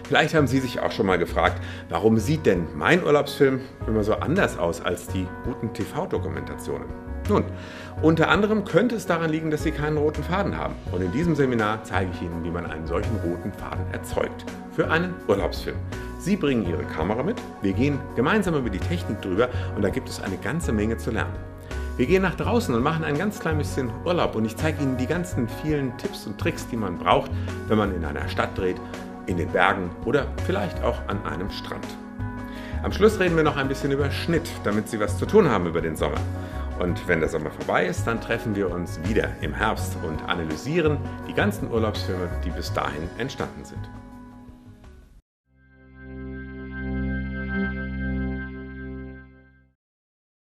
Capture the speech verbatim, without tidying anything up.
Vielleicht haben Sie sich auch schon mal gefragt, warum sieht denn mein Urlaubsfilm immer so anders aus als die guten T V-Dokumentationen? Nun, unter anderem könnte es daran liegen, dass Sie keinen roten Faden haben. Und in diesem Seminar zeige ich Ihnen, wie man einen solchen roten Faden erzeugt für einen Urlaubsfilm. Sie bringen Ihre Kamera mit, wir gehen gemeinsam über die Technik drüber und da gibt es eine ganze Menge zu lernen. Wir gehen nach draußen und machen ein ganz klein bisschen Urlaub und ich zeige Ihnen die ganzen vielen Tipps und Tricks, die man braucht, wenn man in einer Stadt dreht, in den Bergen oder vielleicht auch an einem Strand. Am Schluss reden wir noch ein bisschen über Schnitt, damit Sie was zu tun haben über den Sommer. Und wenn der Sommer vorbei ist, dann treffen wir uns wieder im Herbst und analysieren die ganzen Urlaubsfilme, die bis dahin entstanden sind.